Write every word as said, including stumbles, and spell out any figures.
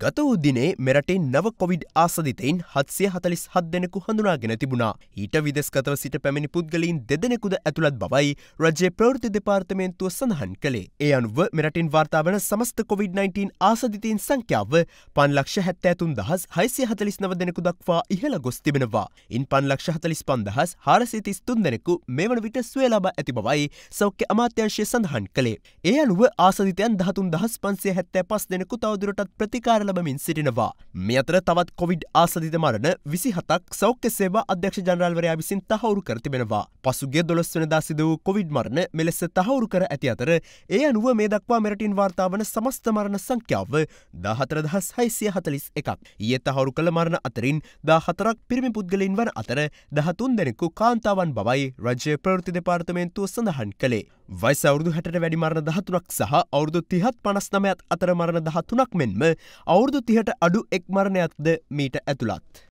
ගත වූ දිනේ මෙරටේ නව කොවිඩ් ආසාදිතයින් හත්සිය හතළිස් හත් දෙනෙකු හඳුනාගෙන තිබුණා. ඊට විදෙස්ගතව සිට පැමිණි පුද්ගලයන් දෙදෙනෙකුද ඇතුළත් බවයි රජයේ ප්‍රවෘත්ති දෙපාර්තමේන්තුව සඳහන් කළේ. ඒ අනුව මෙරටින් වාර්තා වන සමස්ත කොවිඩ් නයින්ටීන් ආසාදිතයින් සංඛ්‍යාව පන්ලක්ෂ හැත්තෑ තුන් දහස් හයසිය හතළිස් නව දෙනෙකු දක්වා ඉහළ ගොස් තිබෙනවා. ඉන් පන්ලක්ෂ හතළිස් පන්දහස් හාරසිය තිස් තුන් දෙනෙකු මේ වන විට සුවය ලබා ඇති බවයි සෞඛ්‍ය අමාත්‍යාංශය සඳහන් කළේ. ඒ අනුව ආසාදිතයන් දහතුන් දහස් පන්සිය හැත්තෑ පස් දෙනෙකු තවදුරටත් ප්‍රතිකාර ලබමින් සිටිනවා. මේ අතර තවත් කොවිඩ් ආසාදිත මරණ විසිහතක් සෞඛ්‍ය සේවා අධ්‍යක්ෂ ජනරාල්වරයා විසින් තහවුරු කර තිබෙනවා. පසුගිය දොළොස් වෙනිදා සිදු වූ කොවිඩ් මරණ මෙලෙස තහවුරු කර ඇති අතර ඒ අනුව මේ දක්වා මෙරටින් වාර්තා වන සමස්ත මරණ සංඛ්‍යාව දාහතර දහස් හයසිය හතළිස් එකක්. ඊයේ තහවුරු කළ මරණ අතරින් දාහතරක් පිරිමි පුද්ගලයන් වන අතර දහතුන් දෙනෙකු කාන්තාවන් බවයි රජයේ ප්‍රවෘත්ති දෙපාර්තමේන්තුව සඳහන් කළේ. වයස අවුරුදු හැටට වැඩි මරණ දහතුනක් සහ අවුරුදු තිහත් පනස් නවයත් අතර මරණ දහතුනක් මෙන්ම අවුරුදු තිහට අඩු එක් මරණයක්ද මීට ඇතුළත්.